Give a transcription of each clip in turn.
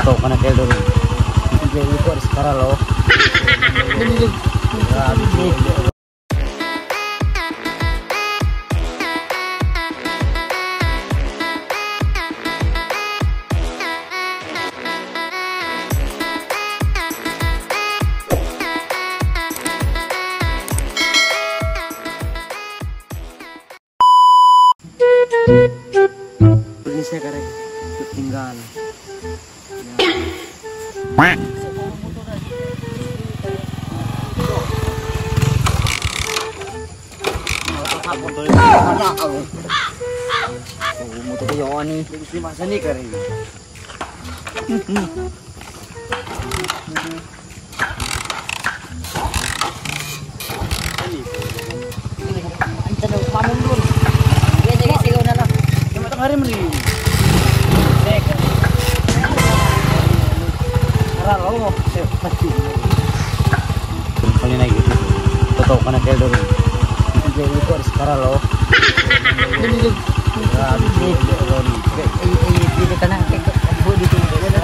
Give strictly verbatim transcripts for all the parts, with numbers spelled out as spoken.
totoo ka na kayo doon. Hindi ko aris para lo. Ini saya karek tinggal. Motor ko yun ni. Gusto masa ni karek. Antan pamon dun. Dia jadi sigaw na lang. Yung matang hari mali. Teka. Aralo mo. Pati. Kanya na gitu. Totoo ka na kayo doon. Hindi ko aris karalo. Grabe. Hindi ka na kagbo dito.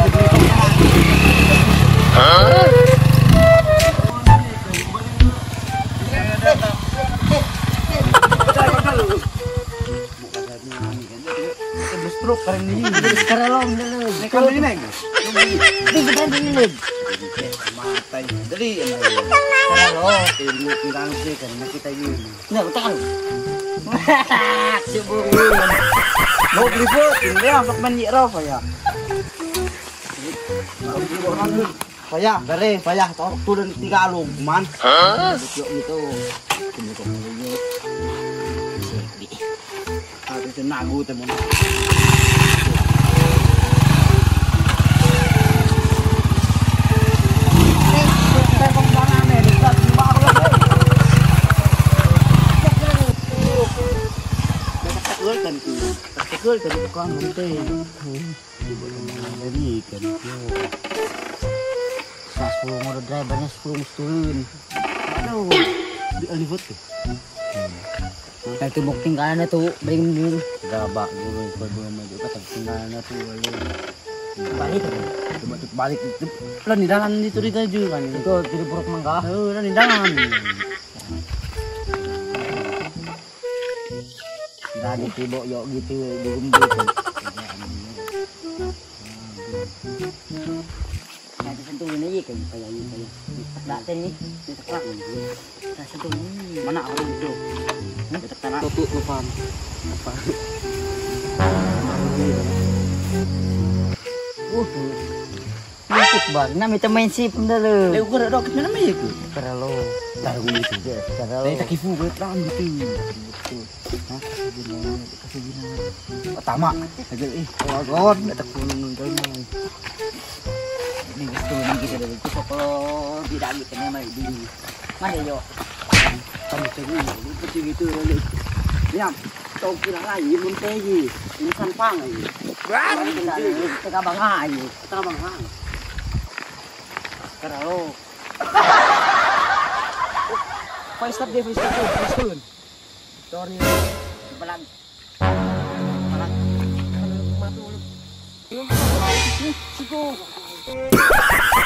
Stroke pa rin niyo. Karalong dalog. Ikaw din na eh. Hindi ka din nilid. Matay. Dali. Karalong. Tingnan ko lang siya. Nakita yun. Nga, utakal. Sibong yun. Mau gripot. Hindi ang pakmanyi raw. Kaya. Kaya. Dari. Kaya. Tulan tigalog. Man. Bukyo nito. Tumutok mo yun. Sige. Ito yung nagutan mo na. Taktikal tadi tukang nanti. Jadi kan itu. Sepuluh motor drivernya sepuluh turun. Aduh, di alivot tuh. Kayak tuh bukti kan tuh, bring dulu. Gabak dulu, berdua maju ke tinggalan tuh. Balik tuh, coba tuh balik itu. Pelan di dalam itu dikaju kan. Itu jadi buruk mangga. Oh, pelan di dalam. Tadi tibok yuk gitu diumbi kan. Nah, sentuh ini kan kayak ini kayak. Tak tadi ni terak ni. Tak sentuh ni. Mana orang itu? Ni terak tutup lu paham. Apa? Uh. Masuk bang, nama itu main sip dulu. Leu gerak dok, mana main itu? Karalo. Tahu itu je. Karalo. Tak kifu betul gitu. Hah? Kasih gini. Pertama, aja ih, kawan, ada kunung kunung. Ini gitu nih kita dari itu kalau tidak gitu memang di mana yo. Kamu cari ini seperti gitu loh. Ya, tahu kira lagi munteji. Ini sampang ini. Wah, ini tengah bangga ini. Tengah bangga. Karalo. Fai stop deh, fai stop deh, fai stop. Sorry, pelan. Pelan. Matu. Siku.